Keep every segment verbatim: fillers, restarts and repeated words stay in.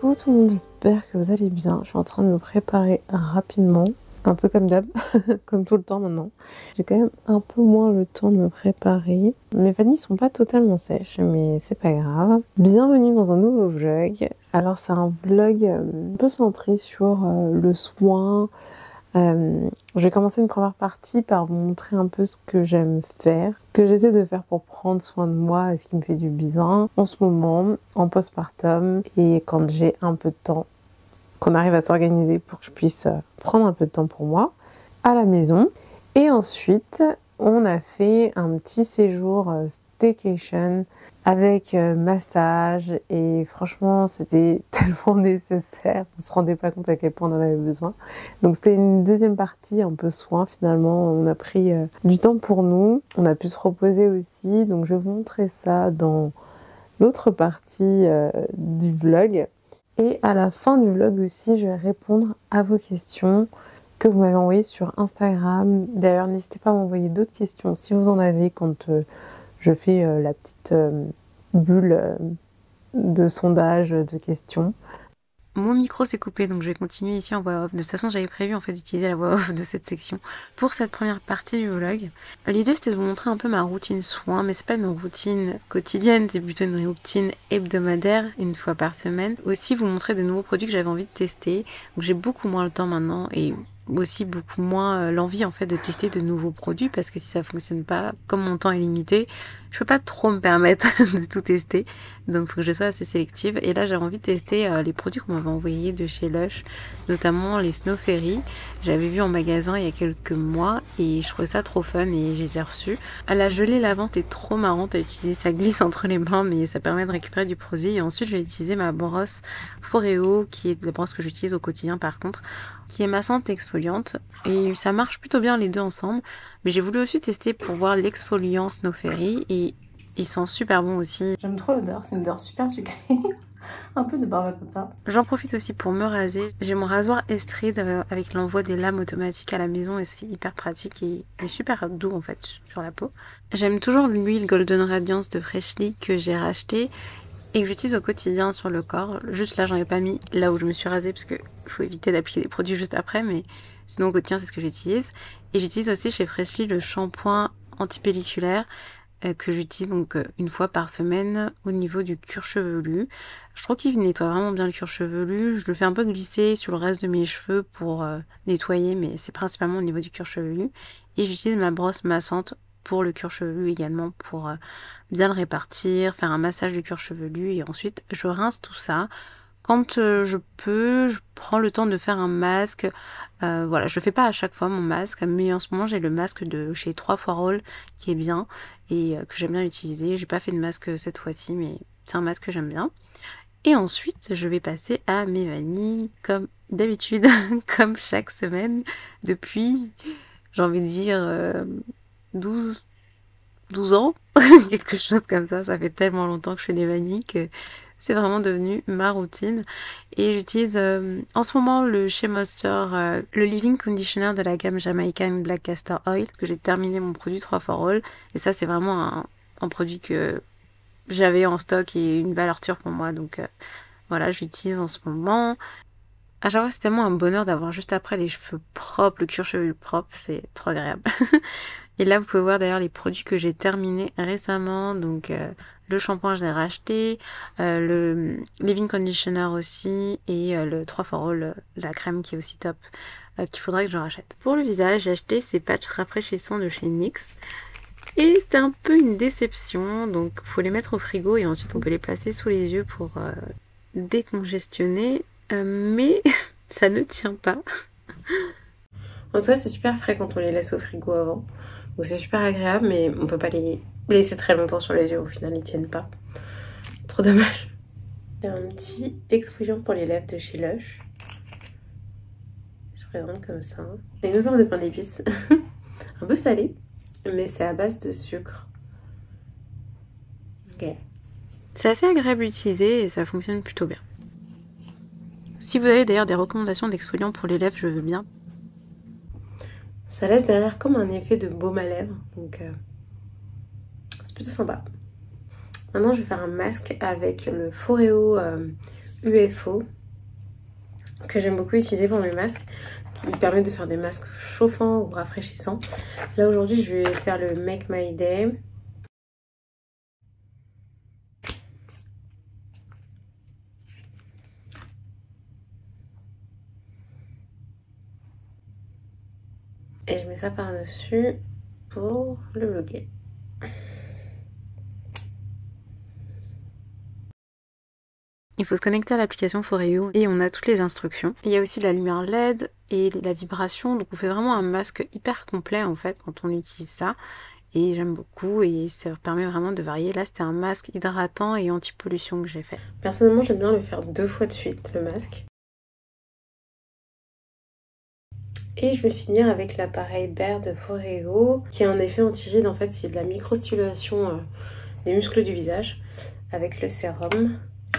Coucou tout le monde, j'espère que vous allez bien. Je suis en train de me préparer rapidement, un peu comme d'hab, comme tout le temps maintenant. J'ai quand même un peu moins le temps de me préparer. Mes vanilles sont pas totalement sèches, mais c'est pas grave. Bienvenue dans un nouveau vlog. Alors c'est un vlog un peu centré sur euh, le soin. Euh, je vais commencer une première partie par vous montrer un peu ce que j'aime faire, ce que j'essaie de faire pour prendre soin de moi et ce qui me fait du bien en ce moment, en postpartum, et quand j'ai un peu de temps, qu'on arrive à s'organiser pour que je puisse prendre un peu de temps pour moi à la maison. Et ensuite, on a fait un petit séjour staycation avec massage et franchement c'était tellement nécessaire, on se rendait pas compte à quel point on en avait besoin. Donc c'était une deuxième partie un peu soin finalement, on a pris euh, du temps pour nous, on a pu se reposer aussi, donc je vais vous montrer ça dans l'autre partie euh, du vlog. Et à la fin du vlog aussi, je vais répondre à vos questions que vous m'avez envoyées sur Instagram. D'ailleurs, n'hésitez pas à m'envoyer d'autres questions si vous en avez quand euh, je fais euh, la petite euh, bulle euh, de sondage, de questions. Mon micro s'est coupé, donc je vais continuer ici en voix off. De toute façon, j'avais prévu en fait d'utiliser la voix off de cette section pour cette première partie du vlog. L'idée c'était de vous montrer un peu ma routine soin, mais c'est pas une routine quotidienne, c'est plutôt une routine hebdomadaire, une fois par semaine. Aussi vous montrer de nouveaux produits que j'avais envie de tester. Donc j'ai beaucoup moins le temps maintenant et aussi beaucoup moins l'envie en fait de tester de nouveaux produits, parce que si ça fonctionne pas, comme mon temps est limité, je peux pas trop me permettre de tout tester, donc il faut que je sois assez sélective. Et là j'avais envie de tester euh, les produits qu'on m'avait envoyés de chez Lush, notamment les Snow Fairy. J'avais vu en magasin il y a quelques mois et je trouvais ça trop fun et je les ai reçus. La gelée lavante est trop marrante à utiliser, ça glisse entre les mains mais ça permet de récupérer du produit. Et ensuite je vais utiliser ma brosse Foreo, qui est la brosse que j'utilise au quotidien par contre, qui est massante et exfoliante, et ça marche plutôt bien les deux ensemble. Mais j'ai voulu aussi tester pour voir l'exfoliant Snow Fairy et il sent super bon aussi. J'aime trop l'odeur, c'est une odeur super sucrée. Un peu de barbe à papa. J'en profite aussi pour me raser. J'ai mon rasoir Estrade avec l'envoi des lames automatiques à la maison et c'est hyper pratique et, et super doux en fait sur la peau. J'aime toujours l'huile Golden Radiance de Freshly que j'ai racheté et que j'utilise au quotidien sur le corps. Juste là, j'en ai pas mis là où je me suis rasée parce que faut éviter d'appliquer des produits juste après, mais sinon au quotidien, c'est ce que j'utilise. Et j'utilise aussi chez Freshly le shampoing antipelliculaire euh, que j'utilise donc euh, une fois par semaine au niveau du cuir chevelu. Je trouve qu'il nettoie vraiment bien le cuir chevelu. Je le fais un peu glisser sur le reste de mes cheveux pour euh, nettoyer, mais c'est principalement au niveau du cuir chevelu. Et j'utilise ma brosse massante pour le cuir chevelu également, pour euh, bien le répartir, faire un massage du cuir chevelu et ensuite je rince tout ça. Quand euh, je peux, je prends le temps de faire un masque. Euh, voilà, je le fais pas à chaque fois mon masque, mais en ce moment j'ai le masque de chez trois fois Roll qui est bien et euh, que j'aime bien utiliser. J'ai pas fait de masque cette fois-ci, mais c'est un masque que j'aime bien. Et ensuite, je vais passer à mes vanilles comme d'habitude, comme chaque semaine depuis, j'ai envie de dire euh, douze, douze ans, quelque chose comme ça. Ça fait tellement longtemps que je fais des vanilles que c'est vraiment devenu ma routine. Et j'utilise euh, en ce moment le Shea Moisture, euh, le Living Conditioner de la gamme Jamaican Black Castor Oil, que j'ai terminé mon produit trois fois Roll. Et ça, c'est vraiment un, un produit que j'avais en stock et une valeur sûre pour moi. Donc euh, voilà, j'utilise en ce moment. À chaque fois, c'est tellement un bonheur d'avoir juste après les cheveux propres, le cuir chevelu propre, c'est trop agréable. Et là, vous pouvez voir d'ailleurs les produits que j'ai terminés récemment. Donc, euh, le shampoing, je l'ai racheté. Euh, le Living Conditioner aussi. Et euh, le trois fois Roll, la crème qui est aussi top, euh, qu'il faudrait que je rachète. Pour le visage, j'ai acheté ces patchs rafraîchissants de chez N Y X. Et c'était un peu une déception. Donc, il faut les mettre au frigo et ensuite on peut les placer sous les yeux pour euh, décongestionner. Euh, mais ça ne tient pas. En tout cas, c'est super frais quand on les laisse au frigo avant. Donc c'est super agréable, mais on peut pas les laisser très longtemps sur les yeux. Au final, ils tiennent pas. C'est trop dommage. C'est un petit exfoliant pour les lèvres de chez Lush. Je présente comme ça. C'est une odeur de pain d'épices. Un peu salé, mais c'est à base de sucre. Ok. C'est assez agréable à utiliser et ça fonctionne plutôt bien. Si vous avez d'ailleurs des recommandations d'exfoliants pour les lèvres, je veux bien. Ça laisse derrière comme un effet de baume à lèvres, donc euh, c'est plutôt sympa. Maintenant, je vais faire un masque avec le Foreo euh, U F O que j'aime beaucoup utiliser pour mes masques. Il permet de faire des masques chauffants ou rafraîchissants. Là aujourd'hui je vais faire le Make My Day. Et je mets ça par-dessus pour le bloquer. Il faut se connecter à l'application Foreo et on a toutes les instructions. Il y a aussi la lumière L E D et la vibration, donc on fait vraiment un masque hyper complet en fait quand on utilise ça. Et j'aime beaucoup et ça permet vraiment de varier. Là c'était un masque hydratant et anti-pollution que j'ai fait. Personnellement j'aime bien le faire deux fois de suite, le masque. Et je vais finir avec l'appareil Bare de Foreo qui a un effet anti-rides. En fait c'est de la microstimulation euh, des muscles du visage avec le sérum.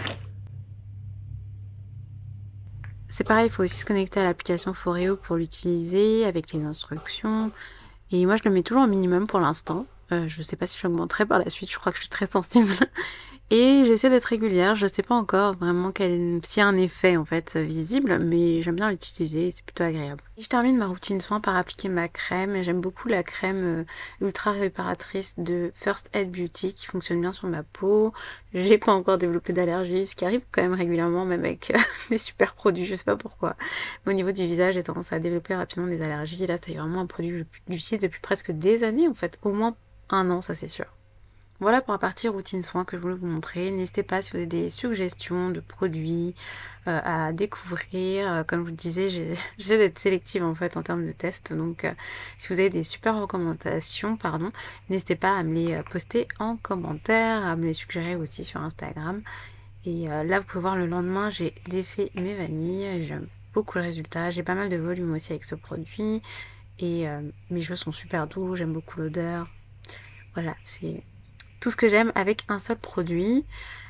C'est pareil, il faut aussi se connecter à l'application Foreo pour l'utiliser avec les instructions. Et moi je le mets toujours au minimum pour l'instant. Euh, je sais pas si j'augmenterai par la suite, je crois que je suis très sensible. Et j'essaie d'être régulière, je sais pas encore vraiment quel... s'il y a un effet en fait visible, mais j'aime bien l'utiliser, c'est plutôt agréable. Et je termine ma routine soin par appliquer ma crème. J'aime beaucoup la crème ultra réparatrice de First Aid Beauty qui fonctionne bien sur ma peau. J'ai pas encore développé d'allergie, ce qui arrive quand même régulièrement, même avec des super produits, je sais pas pourquoi. Mais au niveau du visage, j'ai tendance à développer rapidement des allergies. Et là, c'est vraiment un produit que j'utilise depuis presque des années en fait, au moins un an, ça c'est sûr. Voilà pour la partie routine soins que je voulais vous montrer. N'hésitez pas si vous avez des suggestions de produits euh, à découvrir. Euh, comme je vous disais, j'essaie d'être sélective en fait en termes de tests. Donc euh, si vous avez des super recommandations, pardon, n'hésitez pas à me les poster en commentaire, à me les suggérer aussi sur Instagram. Et euh, là vous pouvez voir le lendemain, j'ai défait mes vanilles. J'aime beaucoup le résultat. J'ai pas mal de volume aussi avec ce produit. Et euh, mes cheveux sont super doux, j'aime beaucoup l'odeur. Voilà, c'est tout ce que j'aime avec un seul produit.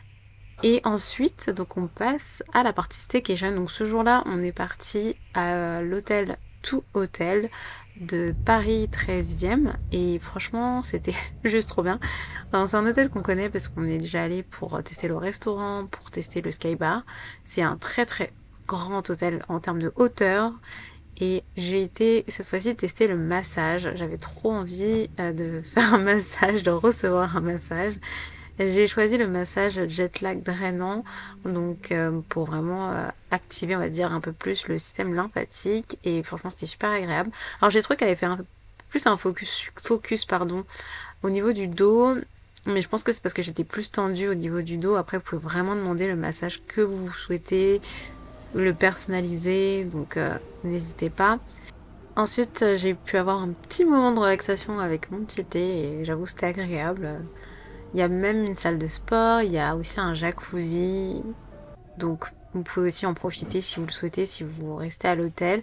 Et ensuite, donc on passe à la partie staycation. Donc ce jour-là, on est parti à l'hôtel Tout Hôtel de Paris treizième. Et franchement, c'était juste trop bien. C'est un hôtel qu'on connaît parce qu'on est déjà allé pour tester le restaurant, pour tester le sky bar. C'est un très très grand hôtel en termes de hauteur. Et j'ai été cette fois-ci tester le massage. J'avais trop envie euh, de faire un massage, de recevoir un massage. J'ai choisi le massage jet lag drainant, donc euh, pour vraiment euh, activer, on va dire, un peu plus le système lymphatique. Et franchement, c'était super agréable. Alors j'ai trouvé qu'elle avait fait un peu plus un focus, focus pardon, au niveau du dos. Mais je pense que c'est parce que j'étais plus tendue au niveau du dos. Après, vous pouvez vraiment demander le massage que vous souhaitez, le personnaliser, donc euh, n'hésitez pas. Ensuite j'ai pu avoir un petit moment de relaxation avec mon petit thé et j'avoue c'était agréable. Il y a même une salle de sport, il y a aussi un jacuzzi, donc vous pouvez aussi en profiter si vous le souhaitez, si vous restez à l'hôtel.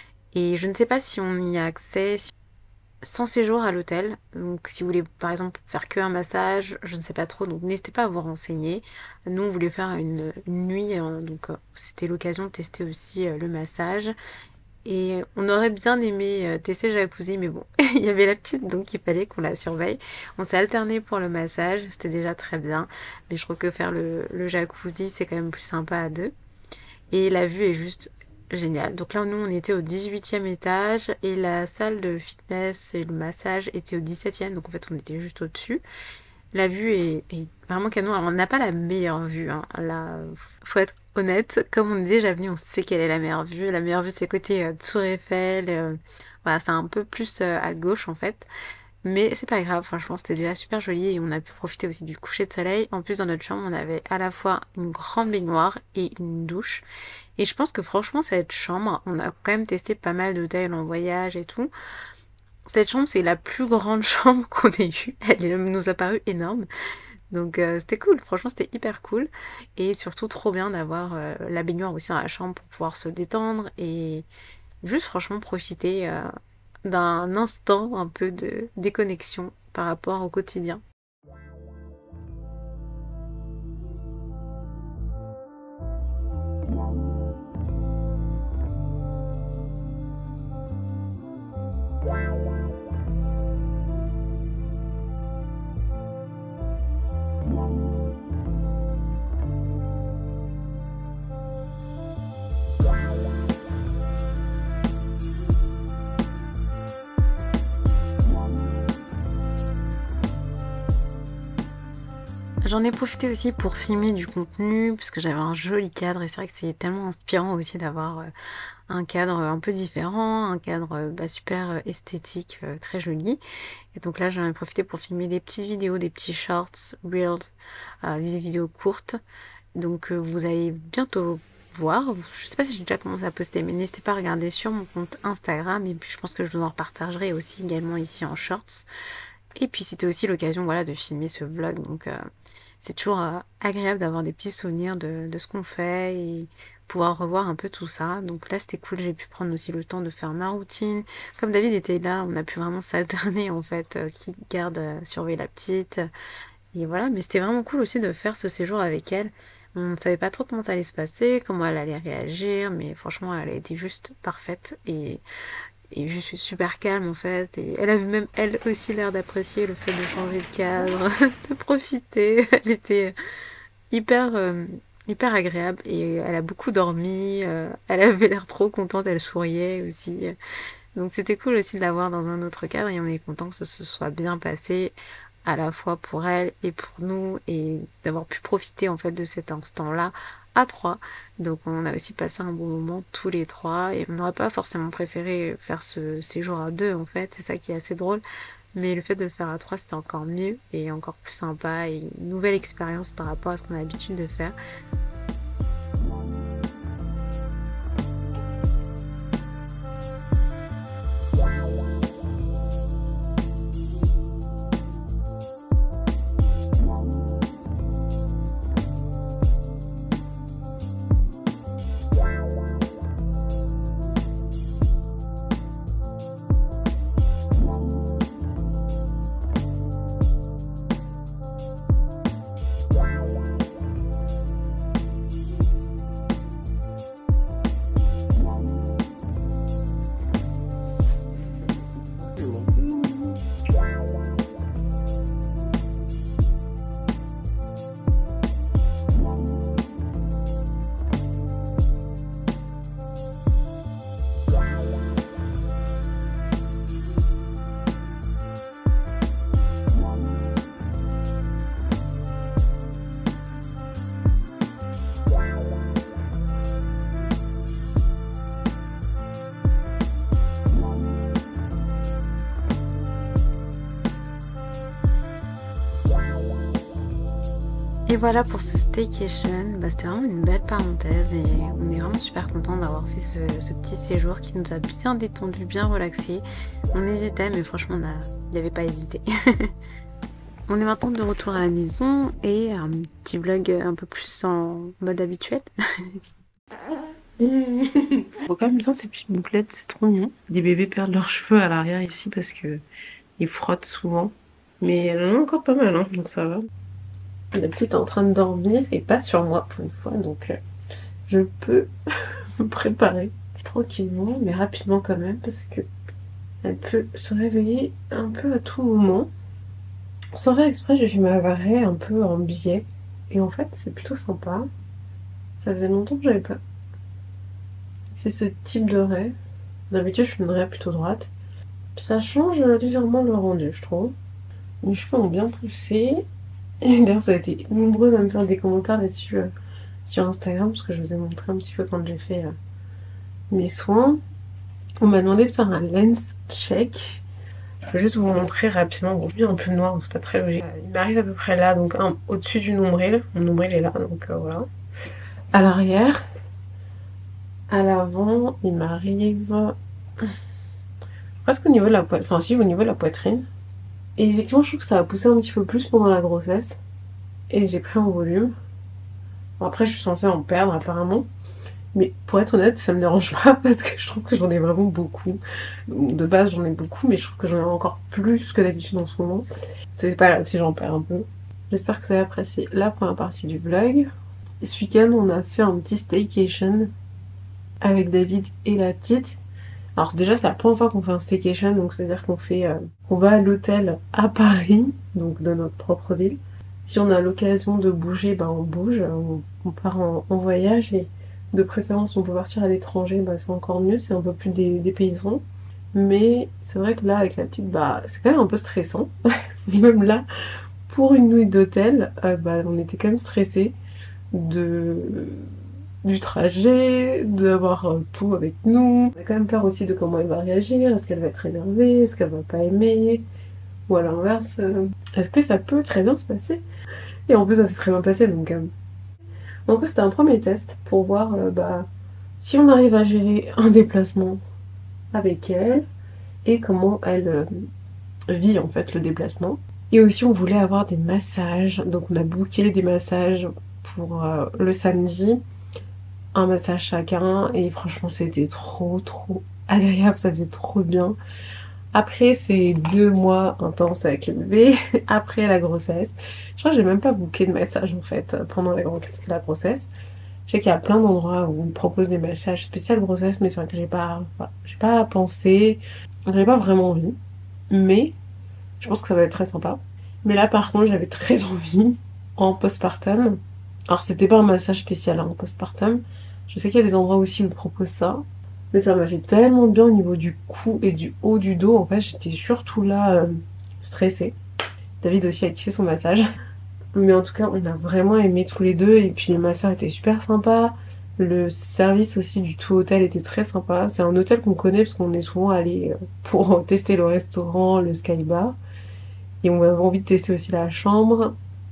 Et je ne sais pas si on y a accès sans séjour à l'hôtel, donc si vous voulez par exemple faire que un massage, je ne sais pas trop, donc n'hésitez pas à vous renseigner. Nous on voulait faire une, une nuit, hein, donc euh, c'était l'occasion de tester aussi euh, le massage. Et on aurait bien aimé euh, tester le jacuzzi, mais bon, il y avait la petite, donc il fallait qu'on la surveille. On s'est alterné pour le massage, c'était déjà très bien, mais je trouve que faire le, le jacuzzi c'est quand même plus sympa à deux. Et la vue est juste génial. Donc là, nous, on était au dix-huitième étage et la salle de fitness et le massage était au dix-septième. Donc en fait, on était juste au-dessus. La vue est, est vraiment canon. Alors, on n'a pas la meilleure vue. Hein. Là, faut être honnête. Comme on est déjà venu, on sait quelle est la meilleure vue. La meilleure vue, c'est côté euh, Tour Eiffel. Euh, voilà, c'est un peu plus euh, à gauche en fait. Mais c'est pas grave, franchement, c'était déjà super joli et on a pu profiter aussi du coucher de soleil. En plus, dans notre chambre, on avait à la fois une grande baignoire et une douche. Et je pense que franchement, cette chambre, on a quand même testé pas mal d'hôtels en voyage et tout. Cette chambre, c'est la plus grande chambre qu'on ait eue. Elle nous a paru énorme. Donc euh, c'était cool, franchement c'était hyper cool. Et surtout trop bien d'avoir euh, la baignoire aussi dans la chambre pour pouvoir se détendre et juste franchement profiter euh, d'un instant un peu de déconnexion par rapport au quotidien. J'en ai profité aussi pour filmer du contenu, parce que j'avais un joli cadre, et c'est vrai que c'est tellement inspirant aussi d'avoir euh, un cadre un peu différent, un cadre euh, bah, super euh, esthétique, euh, très joli. Et donc là, j'en ai profité pour filmer des petites vidéos, des petits shorts, reels, euh, des vidéos courtes. Donc euh, vous allez bientôt voir. Je sais pas si j'ai déjà commencé à poster, mais n'hésitez pas à regarder sur mon compte Instagram, et puis je pense que je vous en repartagerai aussi également ici en shorts. Et puis c'était aussi l'occasion, voilà, de filmer ce vlog, donc euh, c'est toujours euh, agréable d'avoir des petits souvenirs de, de ce qu'on fait et pouvoir revoir un peu tout ça. Donc là c'était cool, j'ai pu prendre aussi le temps de faire ma routine. Comme David était là, on a pu vraiment s'alterner en fait, euh, qui garde, euh, surveille la petite. Et voilà, mais c'était vraiment cool aussi de faire ce séjour avec elle. On ne savait pas trop comment ça allait se passer, comment elle allait réagir, mais franchement elle a été juste parfaite et et je suis super calme en fait, et elle avait même elle aussi l'air d'apprécier le fait de changer de cadre, de profiter. Elle était hyper euh, hyper agréable, et elle a beaucoup dormi, euh, elle avait l'air trop contente, elle souriait aussi. Donc c'était cool aussi de la voir dans un autre cadre, et on est content que ce se soit bien passé à la fois pour elle et pour nous, et d'avoir pu profiter en fait de cet instant-là à trois. Donc on a aussi passé un bon moment tous les trois, et on n'aurait pas forcément préféré faire ce séjour à deux en fait, c'est ça qui est assez drôle. Mais le fait de le faire à trois, c'était encore mieux et encore plus sympa, et une nouvelle expérience par rapport à ce qu'on a l'habitude de faire. Et voilà pour ce staycation, bah, c'était vraiment une belle parenthèse, et on est vraiment super content d'avoir fait ce, ce petit séjour qui nous a bien détendu, bien relaxé. On hésitait, mais franchement on n'y avait pas hésité. On est maintenant de retour à la maison, et un petit vlog un peu plus en mode habituel. On voit quand même bien ces petites bouclettes, c'est trop mignon. Des bébés perdent leurs cheveux à l'arrière ici parce que ils frottent souvent. Mais elle en a encore pas mal, hein, donc ça va. La petite est en train de dormir et pas sur moi pour une fois, donc euh, je peux me préparer tranquillement mais rapidement quand même, parce que elle peut se réveiller un peu à tout moment. Sans faire exprès, j'ai fait ma varée un peu en biais, et en fait c'est plutôt sympa. Ça faisait longtemps que j'avais pas fait ce type de raie. D'habitude je fais une raie plutôt droite. Ça change légèrement le rendu, je trouve. Mes cheveux ont bien poussé. Et d'ailleurs, vous avez été nombreux à me faire des commentaires là-dessus euh, sur Instagram, parce que je vous ai montré un petit peu quand j'ai fait euh, mes soins. On m'a demandé de faire un lens check. Je peux juste vous montrer rapidement. Bon, je mets un peu noir, c'est pas très logique. Il m'arrive à peu près là, donc au-dessus du nombril. Mon nombril est là, donc euh, voilà. À l'arrière, à l'avant, il m'arrive presque au niveau de la poitrine. Enfin, si, au niveau de la poitrine. Et effectivement, je trouve que ça a poussé un petit peu plus pendant la grossesse. Et j'ai pris en volume. Bon, après, je suis censée en perdre apparemment. Mais pour être honnête, ça me dérange pas parce que je trouve que j'en ai vraiment beaucoup. De base, j'en ai beaucoup, mais je trouve que j'en ai encore plus que d'habitude en ce moment. C'est pas grave si j'en perds un peu. J'espère que vous avez apprécié la première partie du vlog. Ce week-end, on a fait un petit staycation avec David et la petite. Alors déjà, c'est la première fois qu'on fait un staycation, donc c'est-à-dire qu'on fait, euh, on va à l'hôtel à Paris, donc dans notre propre ville. Si on a l'occasion de bouger, bah on bouge, on, on part en, en voyage, et de préférence on peut partir à l'étranger, bah c'est encore mieux, c'est un peu plus des, des paysans. Mais c'est vrai que là, avec la petite, bah c'est quand même un peu stressant, même là, pour une nuit d'hôtel, euh, bah, on était quand même stressés de... du trajet, d'avoir euh, tout avec nous. On a quand même peur aussi de comment elle va réagir, est-ce qu'elle va être énervée, est-ce qu'elle va pas aimer, ou à l'inverse, euh, est-ce que ça peut très bien se passer? Et en plus ça s'est très bien passé donc... Euh... Donc c'était un premier test pour voir euh, bah, si on arrive à gérer un déplacement avec elle et comment elle euh, vit en fait le déplacement. Et aussi on voulait avoir des massages, donc on a booké des massages pour euh, le samedi, un massage chacun, et franchement c'était trop trop agréable, ça faisait trop bien. Après ces deux mois intenses avec le bébé, après la grossesse, je crois que j'ai même pas booké de massage en fait pendant la, la grossesse. Je sais qu'il y a plein d'endroits où on propose des massages spéciaux grossesse, mais c'est vrai que j'ai pas, voilà, j'ai pas pensé, j'avais pas vraiment envie, mais je pense que ça va être très sympa. Mais là par contre j'avais très envie en postpartum. Alors c'était pas un massage spécial hein, en postpartum. Je sais qu'il y a des endroits aussi où ils proposent ça. Mais ça m'a fait tellement bien au niveau du cou et du haut du dos. En fait j'étais surtout là euh, stressée. David aussi a kiffé son massage. Mais en tout cas on a vraiment aimé tous les deux. Et puis les masseurs étaient super sympas. Le service aussi du tout hôtel était très sympa. C'est un hôtel qu'on connaît parce qu'on est souvent allé pour tester le restaurant, le sky bar. Et on avait envie de tester aussi la chambre.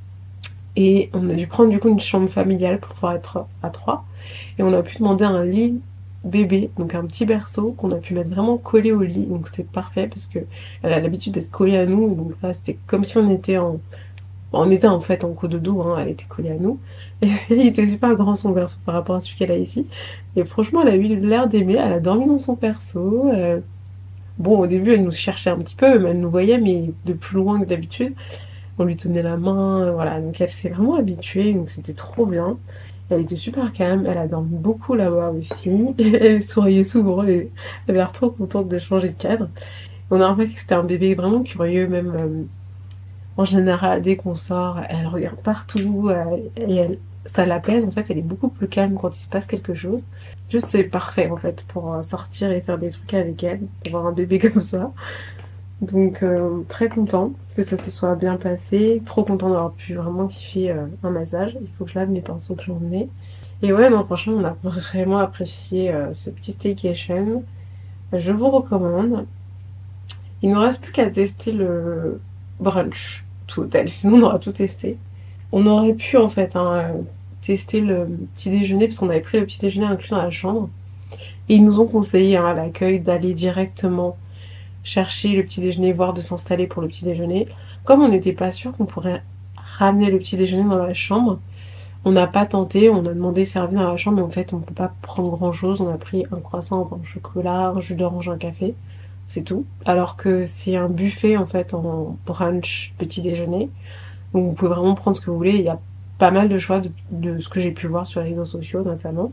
Et on a dû prendre du coup une chambre familiale pour pouvoir être à trois. Et on a pu demander un lit bébé, donc un petit berceau qu'on a pu mettre vraiment collé au lit. Donc c'était parfait parce que elle a l'habitude d'être collée à nous. Donc là c'était comme si on était en... On était en fait en coup de dos, hein, elle était collée à nous. Et il était super grand son berceau par rapport à celui qu'elle a ici. Et franchement elle a eu l'air d'aimer, elle a dormi dans son berceau. Euh... Bon au début elle nous cherchait un petit peu, mais elle nous voyait mais de plus loin que d'habitude. On lui tenait la main, voilà, donc elle s'est vraiment habituée, donc c'était trop bien. Elle était super calme, elle a dormi beaucoup là-bas aussi, elle souriait souvent, elle avait l'air trop contente de changer de cadre. On a remarqué que c'était un bébé vraiment curieux, même euh, en général, dès qu'on sort, elle regarde partout, euh, et elle, ça l'apaise, en fait, elle est beaucoup plus calme quand il se passe quelque chose. Juste c'est parfait en fait pour sortir et faire des trucs avec elle, d'avoir un bébé comme ça. Donc euh, très content que ça se soit bien passé, trop content d'avoir pu vraiment kiffer euh, un massage. Il faut que je lave mes pinceaux que j'en ai. Et ouais non franchement on a vraiment apprécié euh, ce petit staycation. Je vous recommande. Il ne nous reste plus qu'à tester le brunch tout hôtel, sinon on aura tout testé. On aurait pu en fait hein, tester le petit déjeuner parce qu'on avait pris le petit déjeuner inclus dans la chambre. Et ils nous ont conseillé hein, à l'accueil d'aller directement chercher le petit déjeuner, voire de s'installer pour le petit déjeuner. Comme on n'était pas sûr qu'on pourrait ramener le petit déjeuner dans la chambre, on n'a pas tenté, on a demandé servi dans la chambre, mais en fait on peut pas prendre grand chose. On a pris un croissant, un pain au chocolat, un jus d'orange, un café, c'est tout. Alors que c'est un buffet en fait en brunch petit déjeuner, donc vous pouvez vraiment prendre ce que vous voulez. Il y a pas mal de choix de, de ce que j'ai pu voir sur les réseaux sociaux notamment.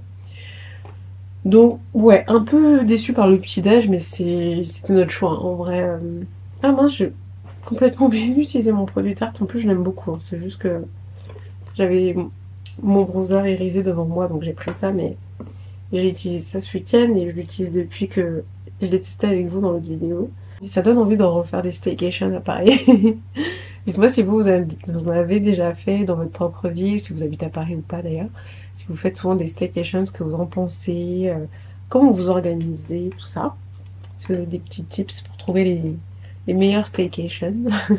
Donc, ouais, un peu déçue par le petit-déj, mais c'était notre choix, hein, en vrai. Euh... Ah mince, j'ai complètement oublié d'utiliser mon produit Tarte. En plus, je l'aime beaucoup. Hein. C'est juste que j'avais mon bronzer irisé devant moi, donc j'ai pris ça, mais j'ai utilisé ça ce week-end et je l'utilise depuis que je l'ai testé avec vous dans l'autre vidéo. Ça donne envie de refaire des staycations à Paris. Dites-moi si vous, vous, avez, vous en avez déjà fait dans votre propre ville, si vous habitez à Paris ou pas d'ailleurs. Si vous faites souvent des staycations, ce que vous en pensez, euh, comment vous organisez, tout ça. Si vous avez des petits tips pour trouver les, les meilleurs staycations,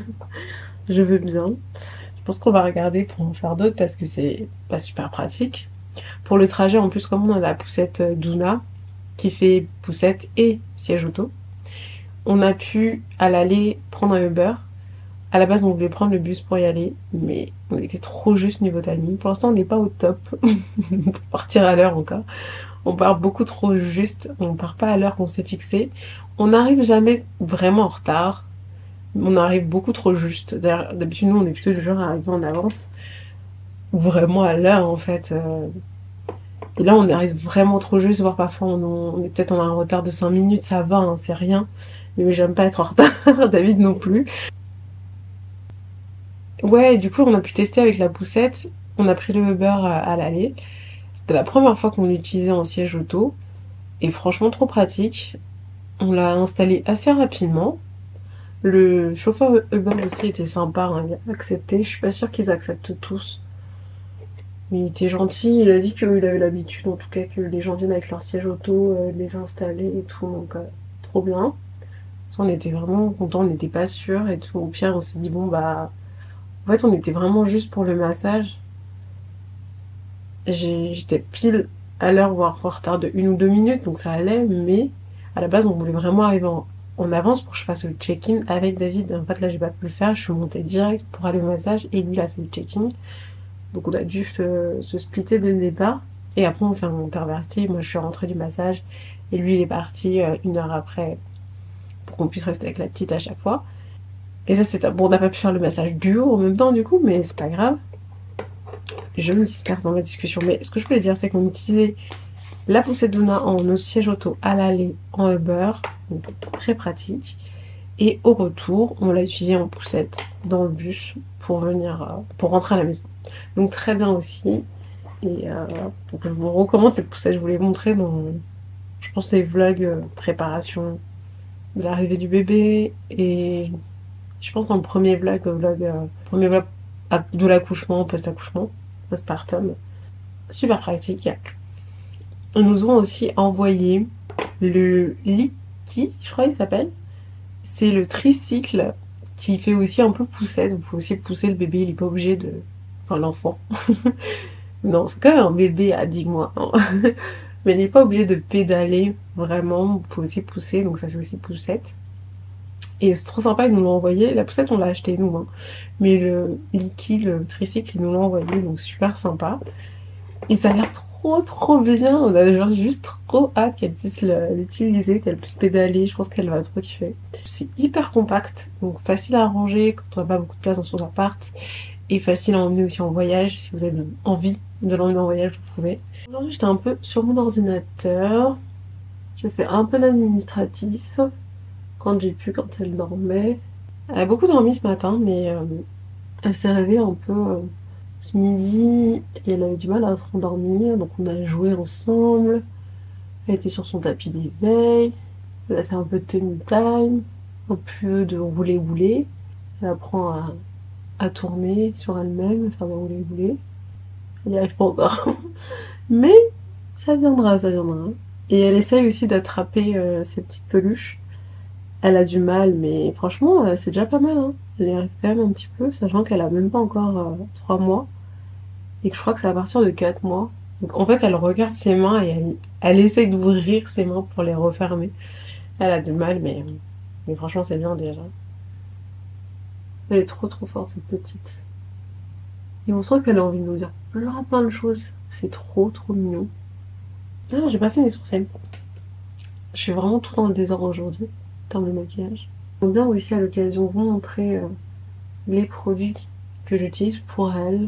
je veux bien. Je pense qu'on va regarder pour en faire d'autres parce que c'est pas super pratique. Pour le trajet, en plus, comme on a la poussette Doona, qui fait poussette et siège auto, on a pu, à l'aller, prendre un Uber. À la base, on voulait prendre le bus pour y aller, mais on était trop juste niveau timing. Pour l'instant, on n'est pas au top pour partir à l'heure encore. On part beaucoup trop juste, on part pas à l'heure qu'on s'est fixé. On n'arrive jamais vraiment en retard, on arrive beaucoup trop juste. D'habitude, nous, on est plutôt du genre à arriver en avance, vraiment à l'heure en fait. Et là, on arrive vraiment trop juste, voire parfois on, on est peut-être en un retard de cinq minutes, ça va, hein, c'est rien. Mais j'aime pas être en retard, David non plus. Ouais, du coup, on a pu tester avec la poussette. On a pris le Uber à, à l'aller. C'était la première fois qu'on l'utilisait en siège auto. Et franchement, trop pratique. On l'a installé assez rapidement. Le chauffeur Uber aussi était sympa, hein, il a accepté. Je suis pas sûre qu'ils acceptent tous. Mais il était gentil, il a dit qu'il avait l'habitude, en tout cas, que les gens viennent avec leur siège auto, euh, les installer et tout, donc euh, trop bien. Ça, on était vraiment contents, on n'était pas sûrs et tout. Au pire, on s'est dit, bon, bah, en fait, on était vraiment juste pour le massage. J'étais pile à l'heure, voire en retard de une ou deux minutes, donc ça allait, mais à la base, on voulait vraiment arriver en, en avance pour que je fasse le check-in avec David. En fait, là, j'ai pas pu le faire, je suis montée direct pour aller au massage et lui, il a fait le check-in. Donc, on a dû se, se splitter dès le départ. Et après, on s'est interverti. Moi, je suis rentrée du massage et lui, il est parti euh, une heure après pour qu'on puisse rester avec la petite à chaque fois. Et ça, c'est bon, on n'a pas pu faire le massage duo en même temps, du coup, mais c'est pas grave. Je me disperse dans ma discussion. Mais ce que je voulais dire, c'est qu'on utilisait la poussette Doona en nos sièges auto à l'aller en Uber, donc très pratique. Et au retour, on l'a utilisé en poussette dans le bus pour venir, euh, pour rentrer à la maison. Donc très bien aussi. Et euh, donc je vous recommande cette poussette. Je vous l'ai montré dans, je pense, les vlogs euh, préparation de l'arrivée du bébé et je pense dans le premier vlog, le vlog, euh, premier vlog de l'accouchement, post-accouchement, postpartum. Super pratique. Ils nous ont aussi envoyé le Liki, je crois qu'il s'appelle. C'est le tricycle qui fait aussi un peu poussette. Vous pouvez aussi pousser le bébé, il n'est pas obligé de... Enfin, l'enfant. Non, c'est quand même un bébé à dix mois. Hein. Mais il n'est pas obligé de pédaler, vraiment. Vous pouvez aussi pousser, donc ça fait aussi poussette. Et c'est trop sympa, ils nous l'ont envoyé. La poussette, on l'a acheté nous. Hein. Mais le Liki, le tricycle, ils nous l'ont envoyé, donc super sympa. Et ça a l'air trop trop bien. On a genre juste trop hâte qu'elle puisse l'utiliser, qu'elle puisse pédaler. Je pense qu'elle va trop kiffer. C'est hyper compact, donc facile à ranger quand on n'a pas beaucoup de place dans son appart. Et facile à emmener aussi en voyage. Si vous avez envie de l'emmener en voyage, vous pouvez. Aujourd'hui, j'étais un peu sur mon ordinateur. J'ai fait un peu d'administratif quand j'ai pu, quand elle dormait. Elle a beaucoup dormi ce matin, mais euh, elle s'est réveillée un peu euh, ce midi et elle avait du mal à se rendormir. Donc on a joué ensemble. Elle était sur son tapis d'éveil. Elle a fait un peu de tummy time, un peu de rouler-rouler. Elle apprend à à tourner sur elle-même, à faire des roulés-roulés. Elle n'y arrive pas encore. Mais ça viendra, ça viendra. Et elle essaye aussi d'attraper euh, ses petites peluches. Elle a du mal, mais franchement, euh, c'est déjà pas mal. Hein. Elle y arrive quand même un petit peu, sachant qu'elle a même pas encore euh, trois mois. Et que je crois que c'est à partir de quatre mois. Donc en fait, elle regarde ses mains et elle, elle essaye d'ouvrir ses mains pour les refermer. Elle a du mal, mais, mais franchement, c'est bien déjà. Elle est trop trop forte, cette petite. Et on sent qu'elle a envie de nous dire plein plein de choses. C'est trop trop mignon. Ah, j'ai pas fait mes sourcils. Je suis vraiment tout dans le désordre aujourd'hui, en termes de maquillage. J'aime bien aussi à l'occasion vous montrer euh, les produits que j'utilise pour elle.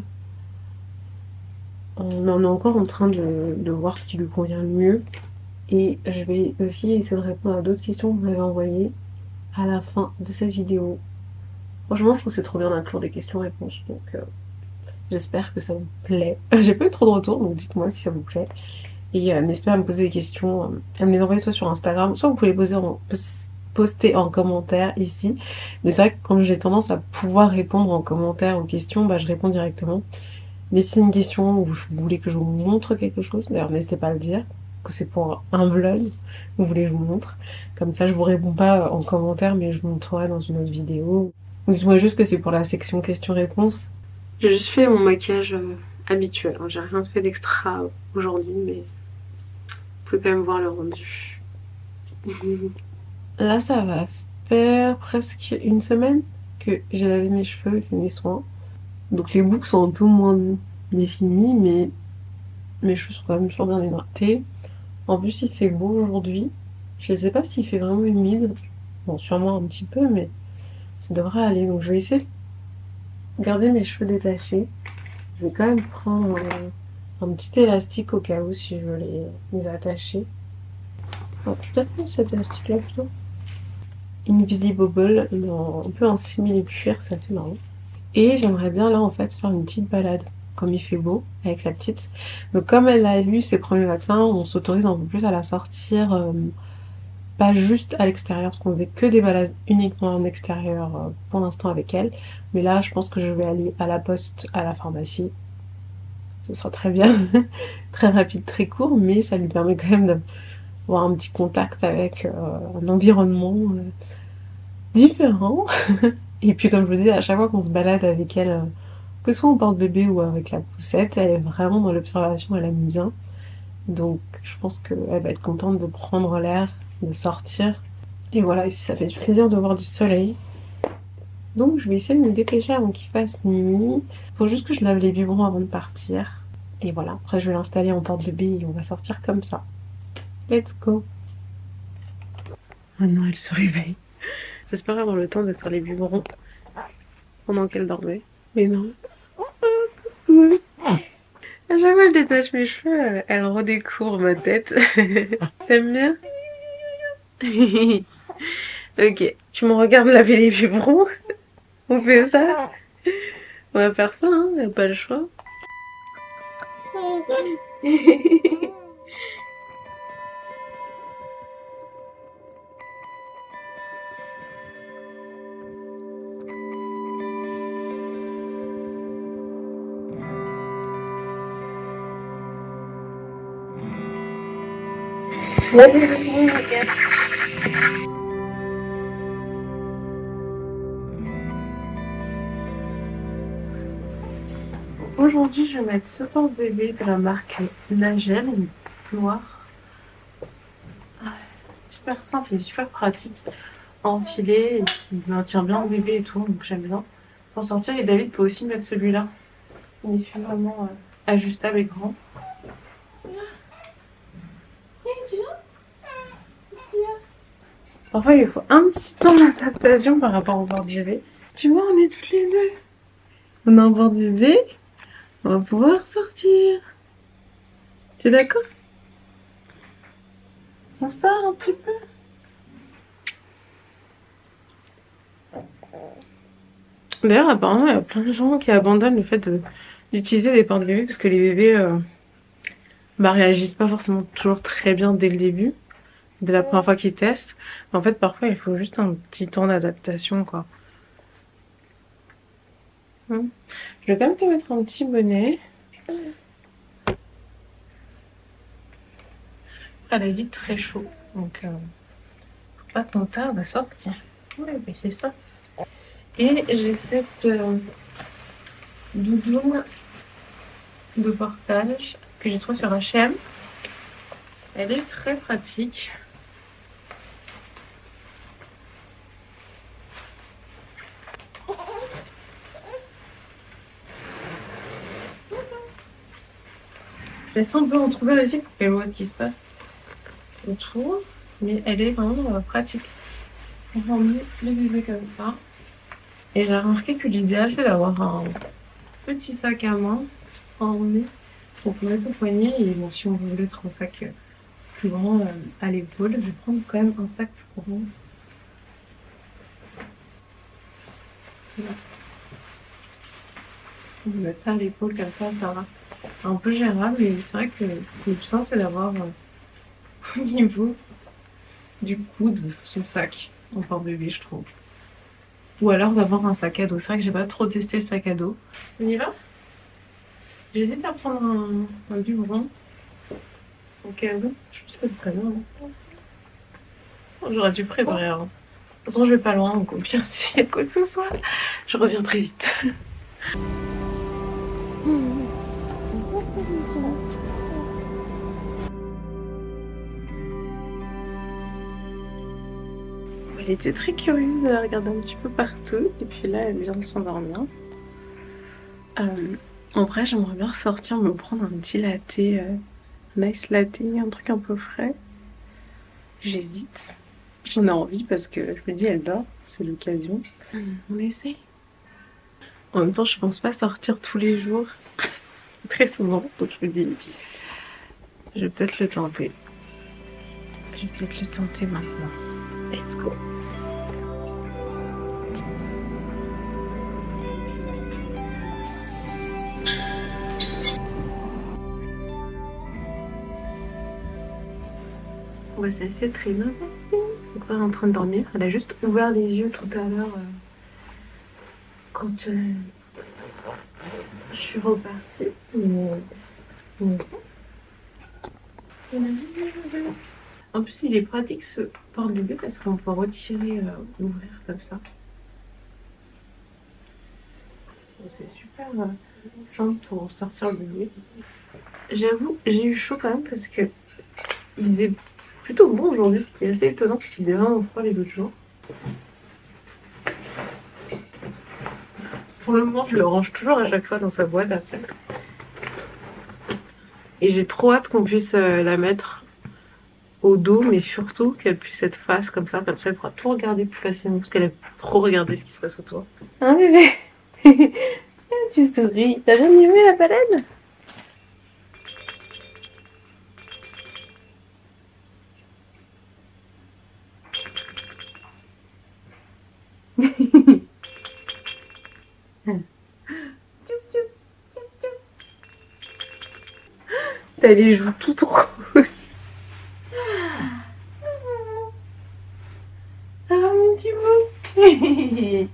On en est encore en train de, de voir ce qui lui convient le mieux. Et je vais aussi essayer de répondre à d'autres questions que vous m'avez envoyées à la fin de cette vidéo. Franchement, je trouve que c'est trop bien d'inclure des questions-réponses. Donc, euh, j'espère que ça vous plaît. J'ai pas eu trop de retours, donc dites-moi si ça vous plaît. Et euh, n'hésitez pas à me poser des questions, euh, à me les envoyer soit sur Instagram, soit vous pouvez les poser en, poster en commentaire ici. Mais c'est vrai que quand j'ai tendance à pouvoir répondre en commentaire aux questions, bah, je réponds directement. Mais si c'est une question où vous voulez que je vous montre quelque chose, d'ailleurs n'hésitez pas à le dire, que c'est pour un vlog, vous voulez que je vous montre. Comme ça, je vous réponds pas en commentaire, mais je vous montrerai dans une autre vidéo. Dites-moi juste que c'est pour la section questions-réponses. J'ai juste fait mon maquillage euh, habituel, hein. J'ai rien fait d'extra aujourd'hui, mais vous pouvez quand même voir le rendu. Là, ça va faire presque une semaine que j'ai lavé mes cheveux et fait mes soins. Donc les boucles sont un peu moins définies, mais mes cheveux sont quand même toujours bien hydratés. En plus, il fait beau aujourd'hui. Je ne sais pas s'il fait vraiment humide. Bon, sûrement un petit peu, mais ça devrait aller. Donc je vais essayer de garder mes cheveux détachés. Je vais quand même prendre un, un petit élastique au cas où si je veux les, les attacher. Alors, je vais prendre cet élastique là plutôt. Invisible, un peu en simili-cuir, c'est assez marrant. Et j'aimerais bien là en fait faire une petite balade, comme il fait beau, avec la petite. Donc comme elle a eu ses premiers vaccins, on s'autorise un peu plus à la sortir euh, pas juste à l'extérieur, parce qu'on faisait que des balades uniquement en extérieur euh, pour l'instant avec elle. Mais là, je pense que je vais aller à la poste, à la pharmacie. Ce sera très bien, très rapide, très court, mais ça lui permet quand même d'avoir un petit contact avec euh, un environnement euh, différent. Et puis, comme je vous disais, à chaque fois qu'on se balade avec elle, euh, que ce soit en porte-bébé ou avec la poussette, elle est vraiment dans l'observation, elle aime bien. Donc, je pense qu'elle va être contente de prendre l'air, de sortir. Et voilà, et puis ça fait du plaisir de voir du soleil. Donc, je vais essayer de me dépêcher avant qu'il fasse nuit. Faut juste que je lave les biberons avant de partir. Et voilà, après je vais l'installer en porte-bébé et on va sortir comme ça. Let's go! Maintenant, elle se réveille. J'espère avoir le temps de faire les biberons pendant qu'elle dormait. Mais non. Oui. À chaque fois que je détache mes cheveux, elle redécouvre ma tête. T'aimes bien? Ok, tu me regardes laver les biberons? On fait ça? On va faire ça, hein? Y'a pas le choix. Aujourd'hui, je vais mettre ce porte-bébé de la marque Nagel, noir. Super simple et super pratique à enfiler et qui maintient bien le bébé et tout, donc j'aime bien. Pour sortir, et David peut aussi mettre celui-là. Il est vraiment euh, ajustable et grand. Tu viens? Qu'est-ce qu'il y a? Parfois, il faut un petit temps d'adaptation par rapport au porte-bébé. Tu vois, on est toutes les deux. On a un porte-bébé. On va pouvoir sortir. T'es d'accord? On sort un petit peu. D'ailleurs, apparemment, il y a plein de gens qui abandonnent le fait d'utiliser des porte-bébés parce que les bébés euh, bah, réagissent pas forcément toujours très bien dès le début, dès la première fois qu'ils testent. En fait, parfois, il faut juste un petit temps d'adaptation, quoi. Hum. Je vais quand même te mettre un petit bonnet. Elle a vite très chaud, donc euh, faut pas qu'on tarde à sortir. Ouais, mais c'est ça. Et j'ai cette euh, doudoune de portage que j'ai trouvée sur H et M. Elle est très pratique. Je laisse un peu entrouvert ici pour qu'elle voit ce qui se passe autour, mais elle est vraiment euh, pratique. On va emmener le bébé comme ça. Et j'ai remarqué que l'idéal c'est d'avoir un petit sac à main emmené pour mettre au poignet. Et bon, si on veut mettre un sac plus grand euh, à l'épaule, je vais prendre quand même un sac plus grand. Voilà. On va mettre ça à l'épaule comme ça, ça va. C'est un peu gérable, mais c'est vrai que le plus simple c'est d'avoir euh, au niveau du coude son sac en porte-bébé, je trouve. Ou alors d'avoir un sac à dos. C'est vrai que j'ai pas trop testé le sac à dos. On y va? J'hésite à prendre un, un biberon au cas où. Je pense que c'est très bien. Hein. J'aurais dû préparer un. De toute façon, je vais pas loin, donc au pire, s'il y a quoi que ce soit, je reviens très vite. Elle était très curieuse, elle regardait un petit peu partout, et puis là, elle vient de s'endormir. Euh, en vrai, j'aimerais bien ressortir, me prendre un petit latte, euh, nice latte, un truc un peu frais. J'hésite. J'en ai envie parce que je me dis, elle dort, c'est l'occasion. On essaye. En même temps, je pense pas sortir tous les jours, très souvent, donc je me dis, je vais peut-être le tenter. Je vais peut-être le tenter maintenant. Let's go. Ouais, c'est assez très bien passé. Donc, elle est en train de dormir. Elle a juste ouvert les yeux tout à l'heure euh, quand euh, je suis repartie. Mais... mais... En plus, il est pratique ce porte-bébé parce qu'on peut retirer, euh, l'ouvrir comme ça. C'est super euh, simple pour sortir le bébé. J'avoue, j'ai eu chaud quand même parce que il faisait plutôt bon aujourd'hui, ce qui est assez étonnant parce qu'il faisait vraiment froid les autres jours. Pour le moment, je le range toujours à chaque fois dans sa boîte après. Et j'ai trop hâte qu'on puisse euh, la mettre au dos, mais surtout qu'elle puisse être face comme ça, comme ça elle pourra tout regarder plus facilement parce qu'elle aime trop regarder ce qui se passe autour. Hein bébé? Tu souris. T'as bien aimé la balade? T'as les joues toutes roses. Ah mon petit bout.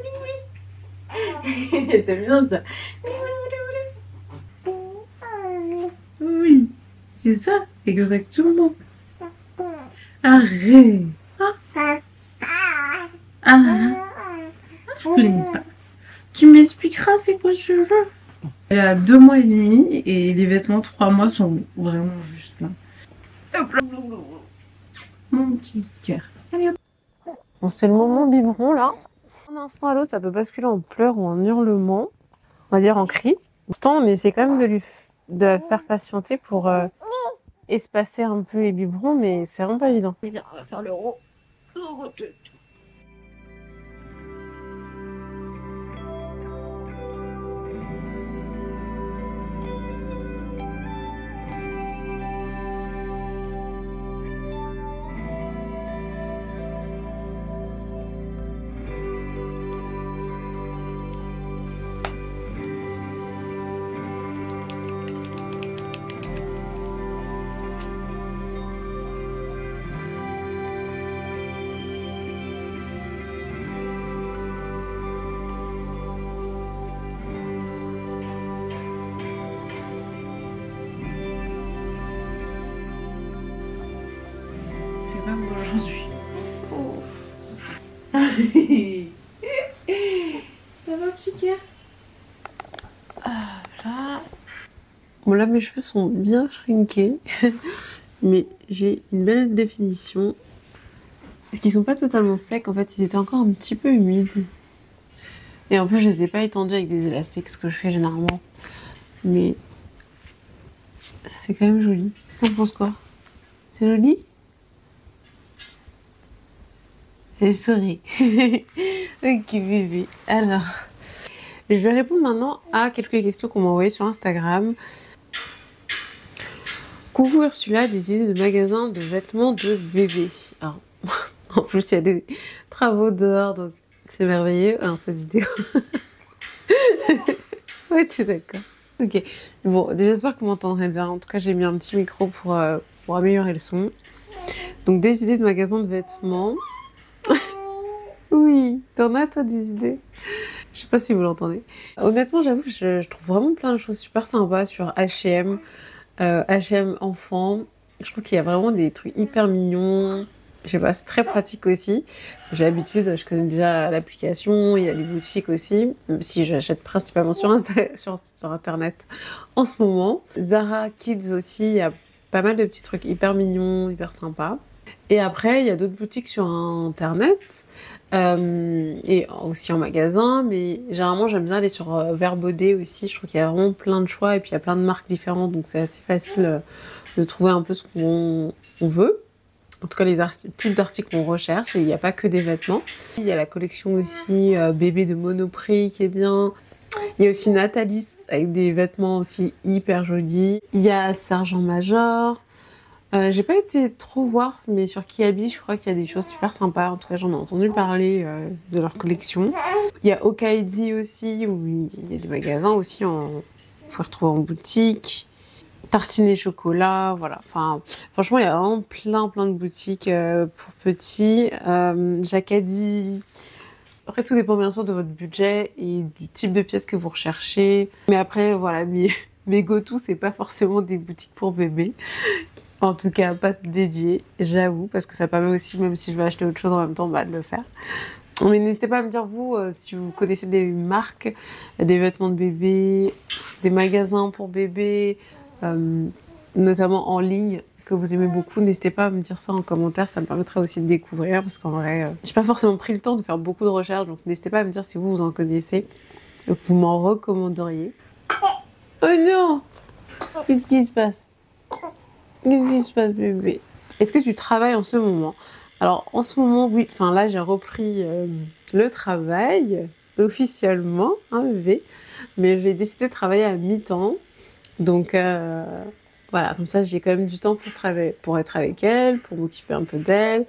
T'aimes bien ça? Oui, c'est ça, exactement. Arrête. Ah, ah. Je plais pas. Tu m'expliqueras c'est quoi ce jeu? Elle a deux mois et demi et les vêtements trois mois sont vraiment juste là. Hop là. Mon petit cœur. Allez hop. Bon, c'est le moment biberon là. D'un instant à l'autre, ça peut basculer en pleurs ou en hurlements, on va dire en cris. Pourtant, on essaie quand même de, lui, de la faire patienter pour euh, espacer un peu les biberons, mais c'est vraiment pas évident. Et bien, on va faire le rond. Aujourd'hui. Oh. Ça va, petit cœur? Ah, là. Bon, là, mes cheveux sont bien shrinkés, mais j'ai une belle définition. Parce qu'ils sont pas totalement secs, en fait, ils étaient encore un petit peu humides. Et en plus, je les ai pas étendus avec des élastiques, ce que je fais généralement. Mais c'est quand même joli. T'en penses quoi? C'est joli? Elle sourit. Ok bébé. Alors, je vais répondre maintenant à quelques questions qu'on m'a envoyées sur Instagram. Coucou Ursula, des idées de magasins de vêtements de bébé. Alors, en plus il y a des travaux dehors, donc c'est merveilleux dans cette vidéo. Ouais, tu es d'accord. Ok. Bon, j'espère que vous m'entendrez bien. En tout cas, j'ai mis un petit micro pour, euh, pour améliorer le son. Donc, des idées de magasins de vêtements. Oui, t'en as toi des idées? Je sais pas si vous l'entendez. Honnêtement, j'avoue que je, je trouve vraiment plein de choses super sympas sur H et M, euh, H et M enfant. Je trouve qu'il y a vraiment des trucs hyper mignons. Je sais pas, c'est très pratique aussi. Parce que j'ai l'habitude, je connais déjà l'application, il y a des boutiques aussi. Même si j'achète principalement sur, Insta, sur, sur Internet en ce moment. Zara Kids aussi, il y a pas mal de petits trucs hyper mignons, hyper sympas. Et après, il y a d'autres boutiques sur Internet. Euh, et aussi en magasin, mais généralement j'aime bien aller sur euh, Verbaudet aussi. Je trouve qu'il y a vraiment plein de choix et puis il y a plein de marques différentes, donc c'est assez facile euh, de trouver un peu ce qu'on on veut. En tout cas, les types d'articles qu'on recherche, et il n'y a pas que des vêtements. Il y a la collection aussi euh, bébé de Monoprix qui est bien. Il y a aussi Natalis avec des vêtements aussi hyper jolis. Il y a Sergent Major. Euh, j'ai pas été trop voir, mais sur Kiabi, je crois qu'il y a des choses super sympas. En tout cas, j'en ai entendu parler euh, de leur collection. Il y a Okaidi aussi, où il y a des magasins aussi, en... vous pouvez retrouver en boutique. tartiner chocolat, voilà. Enfin, franchement, il y a vraiment plein, plein de boutiques euh, pour petits. Euh, Jacadi. Après, tout dépend bien sûr de votre budget et du type de pièce que vous recherchez. Mais après, voilà, mes, mes go-to, c'est pas forcément des boutiques pour bébés. En tout cas, pas dédiées, j'avoue, parce que ça permet aussi, même si je veux acheter autre chose en même temps, bah, de le faire. Mais n'hésitez pas à me dire, vous, euh, si vous connaissez des marques, des vêtements de bébé, des magasins pour bébé, euh, notamment en ligne, que vous aimez beaucoup. N'hésitez pas à me dire ça en commentaire, ça me permettra aussi de découvrir, parce qu'en vrai, euh, j'ai pas forcément pris le temps de faire beaucoup de recherches, donc n'hésitez pas à me dire si vous, vous en connaissez, et que vous m'en recommanderiez. Oh non! Qu'est-ce qui se passe? Qu'est-ce qui se passe, bébé? Est-ce que tu travailles en ce moment? Alors, en ce moment, oui. Enfin, là, j'ai repris euh, le travail, officiellement, hein, bébé. Mais j'ai décidé de travailler à mi-temps. Donc, euh, voilà. Comme ça, j'ai quand même du temps pour, travailler, pour être avec elle, pour m'occuper un peu d'elle.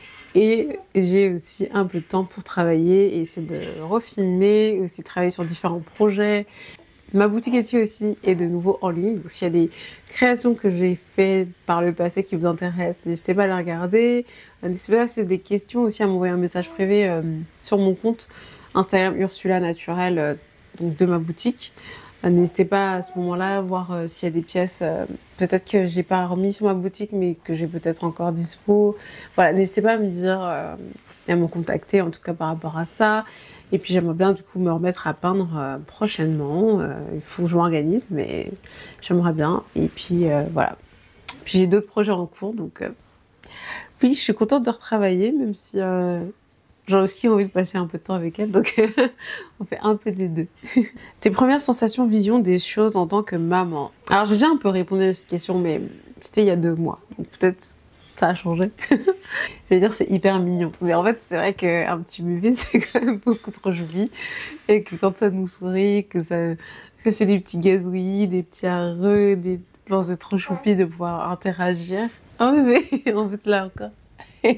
Et j'ai aussi un peu de temps pour travailler et essayer de refilmer, aussi travailler sur différents projets. Ma boutique Etsy aussi est de nouveau en ligne. Donc, s'il y a des créations que j'ai faites par le passé qui vous intéressent, n'hésitez pas à les regarder. N'hésitez pas, si vous avez des questions, aussi à m'envoyer un message privé euh, sur mon compte Instagram Ursula Naturelle, euh, donc de ma boutique. Euh, n'hésitez pas à ce moment-là à voir euh, s'il y a des pièces, euh, peut-être que j'ai pas remis sur ma boutique, mais que j'ai peut-être encore dispo. Voilà, n'hésitez pas à me dire euh, et à me contacter, en tout cas par rapport à ça. Et puis j'aimerais bien du coup me remettre à peindre euh, prochainement. Euh, il faut que je m'organise, mais j'aimerais bien. Et puis euh, voilà. Puis j'ai d'autres projets en cours, donc euh... oui, je suis contente de retravailler, même si euh, j'ai aussi envie de passer un peu de temps avec elle. Donc on fait un peu des deux. Tes premières sensations, vision des choses en tant que maman. Alors j'ai déjà un peu répondu à cette question, mais c'était il y a deux mois. Donc peut-être ça a changé. Je veux dire, c'est hyper mignon. Mais en fait, c'est vrai qu'un petit bébé, c'est quand même beaucoup trop choupi. Et que quand ça nous sourit, que ça, ça fait des petits gazouillis, des petits arreux, des... Bon, c'est trop choupi de pouvoir interagir. Oh bébé, en fait, là encore. Elle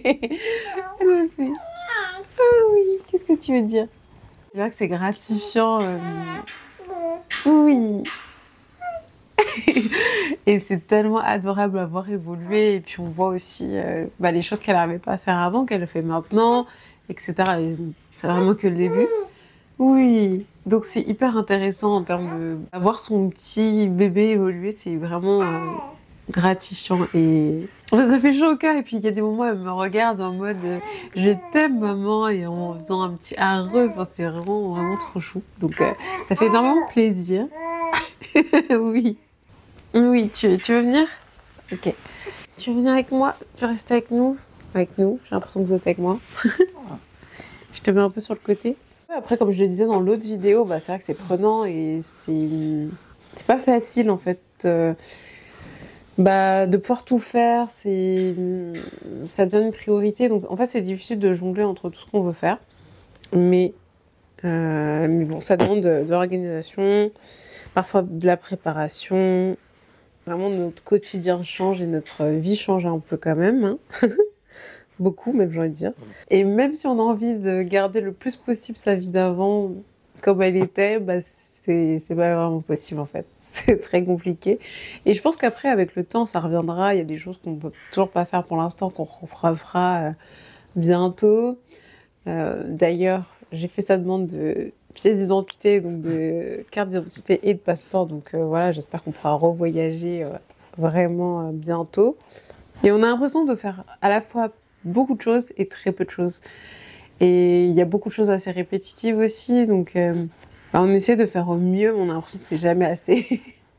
me fait... Oh oui, qu'est-ce que tu veux dire? C'est vrai que c'est gratifiant. Euh... Oui. Et c'est tellement adorable à voir évoluer. Et puis on voit aussi euh, bah, les choses qu'elle n'arrivait pas à faire avant, qu'elle fait maintenant, et cetera. Et c'est vraiment que le début. Oui, donc c'est hyper intéressant en termes de... Voir son petit bébé évoluer, c'est vraiment euh, gratifiant. Et enfin, ça fait chaud au cœur. Et puis il y a des moments où elle me regarde en mode euh, je t'aime maman, et en faisant un petit arreux. Enfin, c'est vraiment, vraiment trop chou. Donc euh, ça fait énormément plaisir. Oui. Oui, tu, tu veux venir? Ok. Tu veux venir avec moi? Tu restes avec nous? Avec nous, j'ai l'impression que vous êtes avec moi. Je te mets un peu sur le côté. Après, comme je le disais dans l'autre vidéo, bah, c'est vrai que c'est prenant et c'est c'est pas facile en fait euh, bah, de pouvoir tout faire. C'est ça devient une priorité. Donc en fait, c'est difficile de jongler entre tout ce qu'on veut faire. Mais, euh, mais bon, ça demande de, de l'organisation, parfois de la préparation. Vraiment, notre quotidien change et notre vie change un peu quand même. Hein. Beaucoup, même, j'ai envie de dire. Et même si on a envie de garder le plus possible sa vie d'avant comme elle était, bah, c'est, c'est pas vraiment possible, en fait. C'est très compliqué. Et je pense qu'après, avec le temps, ça reviendra. Il y a des choses qu'on peut toujours pas faire pour l'instant, qu'on refera euh, bientôt. Euh, d'ailleurs, j'ai fait sa demande de pièce d'identité, donc de carte d'identité et de passeport. Donc euh, voilà, j'espère qu'on pourra revoyager euh, vraiment euh, bientôt. Et on a l'impression de faire à la fois beaucoup de choses et très peu de choses. Et il y a beaucoup de choses assez répétitives aussi, donc euh, bah, on essaie de faire au mieux, mais on a l'impression que c'est jamais assez.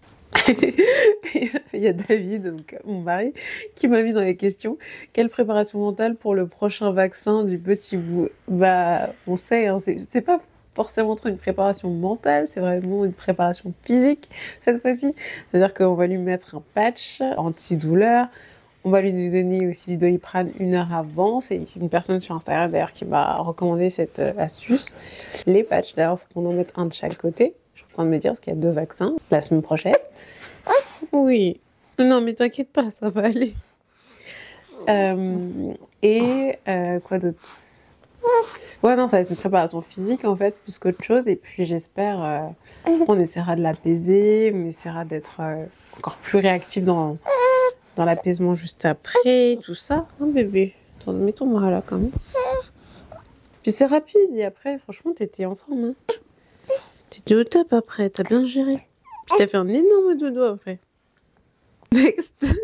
Il y a David, donc mon mari, qui m'a mis dans les questions. Quelle préparation mentale pour le prochain vaccin du petit bout? Bah, on sait, hein, c'est, c'est pas forcément trop une préparation mentale, c'est vraiment une préparation physique cette fois-ci. C'est-à-dire qu'on va lui mettre un patch antidouleur. On va lui donner aussi du Doliprane une heure avant. C'est une personne sur Instagram d'ailleurs qui m'a recommandé cette euh, astuce. Les patchs, d'ailleurs, il faut qu'on en mette un de chaque côté. Je suis en train de me dire parce qu'il y a deux vaccins la semaine prochaine. Oui. Non, mais t'inquiète pas, ça va aller. Euh, et euh, quoi d'autre? Ouais, non, ça va être une préparation physique en fait, plus qu'autre chose. Et puis j'espère euh, qu'on essaiera de l'apaiser, on essaiera d'être euh, encore plus réactif dans, dans l'apaisement juste après, tout ça. Hein, bébé, attends, mets ton bras là quand même. Puis c'est rapide et après, franchement, t'étais en forme. Hein. T'étais au top après, t'as bien géré. Puis t'as fait un énorme dodo après. Next.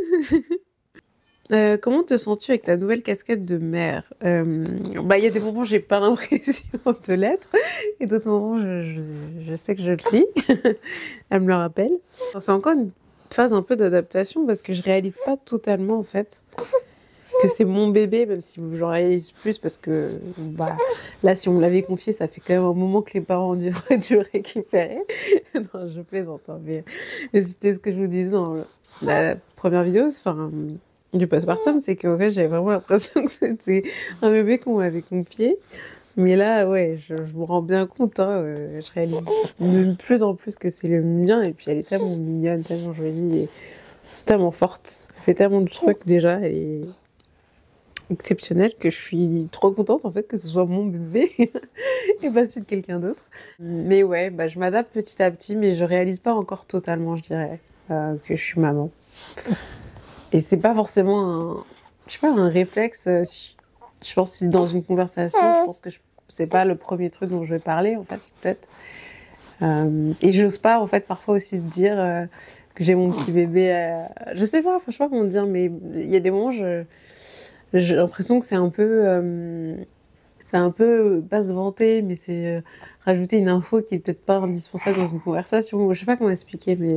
Euh, comment te sens-tu avec ta nouvelle casquette de mère? euh, Bah, il y a des moments où j'ai pas l'impression de l'être, et d'autres moments je, je, je sais que je le suis. Elle me le rappelle. C'est encore une phase un peu d'adaptation parce que je réalise pas totalement en fait que c'est mon bébé, même si j'en réalise plus parce que bah, là, si on me l'avait confié, ça fait quand même un moment que les parents auraient dû le récupérer. Non, je plaisante, hein, mais, mais c'était ce que je vous disais dans la première vidéo. Enfin. Du postpartum, c'est qu'en fait, j'avais vraiment l'impression que c'était un bébé qu'on m'avait confié. Mais là, ouais, je, je me rends bien compte, hein, euh, je réalise de plus en plus que c'est le mien. Et puis, elle est tellement mignonne, tellement jolie et tellement forte. Elle fait tellement de trucs déjà, elle est exceptionnelle que je suis trop contente en fait que ce soit mon bébé et pas celui de quelqu'un d'autre. Mais ouais, bah, je m'adapte petit à petit, mais je réalise pas encore totalement, je dirais, euh, que je suis maman. Et c'est pas forcément un, je sais pas, un réflexe. euh, si- Je pense que si dans une conversation, je pense que je- c'est pas le premier truc dont je vais parler, en fait, peut-être. Euh, et j'ose pas, en fait, parfois aussi dire euh, que j'ai mon petit bébé. euh, Je sais pas, enfin, je sais pas comment dire, mais il y a des moments, je, j'ai l'impression que c'est un peu, euh, c'est un peu pas se vanter, mais c'est euh, rajouter une info qui est peut-être pas indispensable dans une conversation. Je sais pas comment expliquer, mais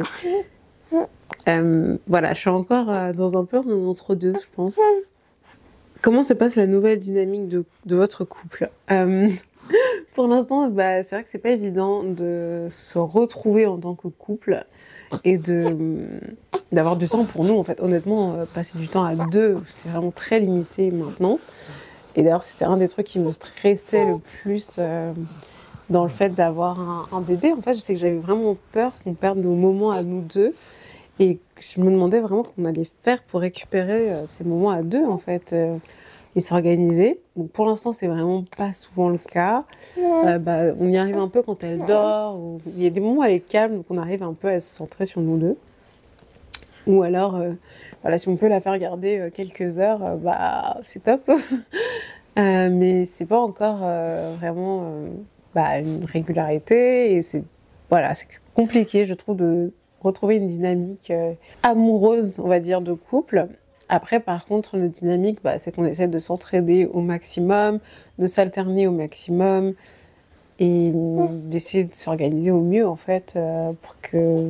euh, voilà, je suis encore euh, dans un peu un entre-deux, je pense. Comment se passe la nouvelle dynamique de, de votre couple? euh, Pour l'instant, bah, c'est vrai que c'est pas évident de se retrouver en tant que couple et de d'avoir du temps pour nous. En fait, honnêtement, euh, passer du temps à deux, c'est vraiment très limité maintenant. Et d'ailleurs, c'était un des trucs qui me stressait le plus euh, dans le fait d'avoir un, un bébé. En fait, je sais que j'avais vraiment peur qu'on perde nos moments à nous deux. Et je me demandais vraiment qu'on allait faire pour récupérer euh, ces moments à deux, en fait, euh, et s'organiser. Donc pour l'instant, c'est vraiment pas souvent le cas. Euh, bah, on y arrive un peu quand elle dort. Ou... Il y a des moments où elle est calme, donc on arrive un peu à se centrer sur nous deux. Ou alors, euh, voilà, si on peut la faire garder euh, quelques heures, euh, bah, c'est top. euh, mais c'est pas encore euh, vraiment euh, bah, une régularité. Et c'est voilà, c'est compliqué, je trouve, de retrouver une dynamique euh, amoureuse, on va dire, de couple. Après, par contre, notre dynamique, bah, c'est qu'on essaie de s'entraider au maximum, de s'alterner au maximum et d'essayer de s'organiser au mieux, en fait, euh, pour que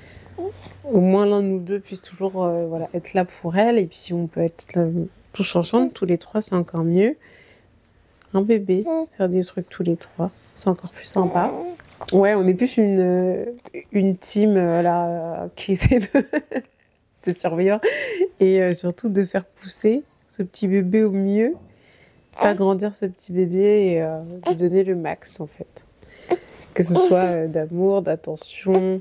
au moins l'un de nous deux puisse toujours euh, voilà, être là pour elle. Et puis si on peut être là, tous ensemble, tous les trois, c'est encore mieux. Un bébé, faire des trucs tous les trois, c'est encore plus sympa. Ouais, on est plus une, une team euh, là, qui essaie de, de survivre et euh, surtout de faire pousser ce petit bébé au mieux, faire grandir ce petit bébé et euh, lui donner le max en fait. Que ce soit euh, d'amour, d'attention,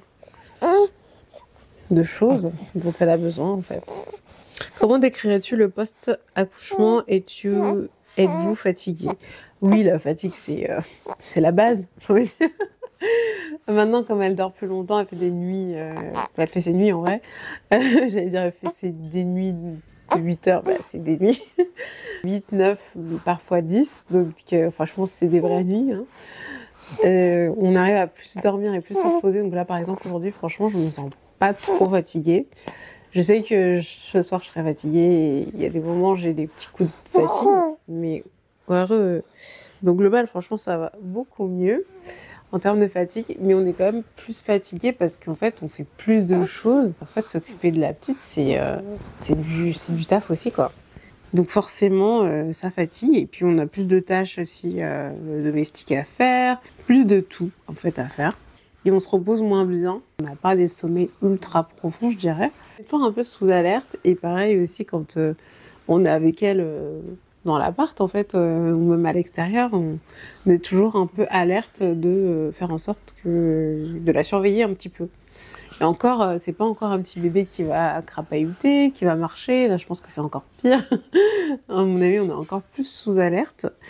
de choses dont elle a besoin en fait. Comment décrirais-tu le post-accouchement et tu êtes-vous fatiguée? Oui, la fatigue c'est euh, c'est la base, j'ai envie de dire. Maintenant, comme elle dort plus longtemps, elle fait des nuits. Euh... Elle fait ses nuits en vrai. J'allais dire, elle fait ses... des nuits de huit heures. Bah, c'est des nuits. huit, neuf, parfois dix. Donc, euh, franchement, c'est des vraies nuits. Hein. Euh, on arrive à plus dormir et plus se reposer. Donc là, par exemple, aujourd'hui, franchement, je me sens pas trop fatiguée. Je sais que ce soir, je serai fatiguée. Il y a des moments où j'ai des petits coups de fatigue. Mais, heureux. Donc, global, franchement, ça va beaucoup mieux en termes de fatigue, mais on est quand même plus fatigué parce qu'en fait, on fait plus de choses. En fait, s'occuper de la petite, c'est euh, c'est du, c'est du taf aussi, quoi. Donc forcément, euh, ça fatigue. Et puis, on a plus de tâches aussi euh, domestiques à faire, plus de tout, en fait, à faire. Et on se repose moins bien. On n'a pas des sommeils ultra profonds, je dirais. C'est toujours un peu sous alerte. Et pareil aussi, quand euh, on est avec elle... Euh, dans l'appart, en fait, euh, ou même à l'extérieur, on est toujours un peu alerte de euh, faire en sorte que de la surveiller un petit peu. Et encore, euh, c'est pas encore un petit bébé qui va crapahuter, qui va marcher. Là, je pense que c'est encore pire. À mon avis, on est encore plus sous alerte.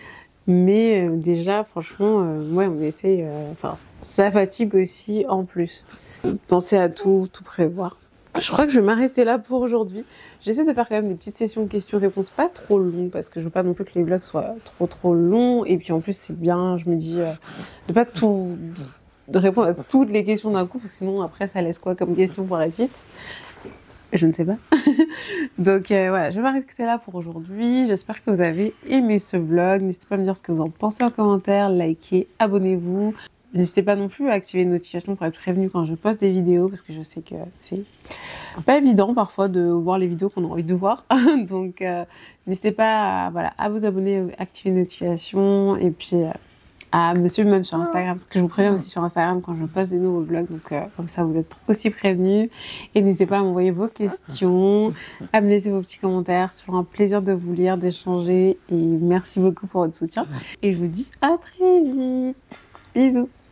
Mais euh, déjà, franchement, euh, ouais, on essaye. euh, Enfin, ça fatigue aussi en plus. Pensez à tout, tout prévoir. Je crois que je vais m'arrêter là pour aujourd'hui. J'essaie de faire quand même des petites sessions questions-réponses pas trop longues parce que je veux pas non plus que les vlogs soient trop trop longs. Et puis en plus, c'est bien, je me dis, euh, de pas tout de répondre à toutes les questions d'un coup, parce que sinon après ça laisse quoi comme question pour la suite? Je ne sais pas. Donc euh, voilà, je vais m'arrêter là pour aujourd'hui. J'espère que vous avez aimé ce vlog. N'hésitez pas à me dire ce que vous en pensez en commentaire, likez, abonnez-vous. N'hésitez pas non plus à activer les notifications pour être prévenu quand je poste des vidéos, parce que je sais que c'est pas évident parfois de voir les vidéos qu'on a envie de voir. Donc euh, n'hésitez pas à, voilà, à vous abonner, à activer les notifications, et puis euh, à me suivre même sur Instagram, parce que je vous préviens aussi sur Instagram quand je poste des nouveaux vlogs, donc euh, comme ça vous êtes aussi prévenus. Et n'hésitez pas à m'envoyer vos questions, à me laisser vos petits commentaires. C'est toujours un plaisir de vous lire, d'échanger, et merci beaucoup pour votre soutien. Et je vous dis à très vite. Bisous.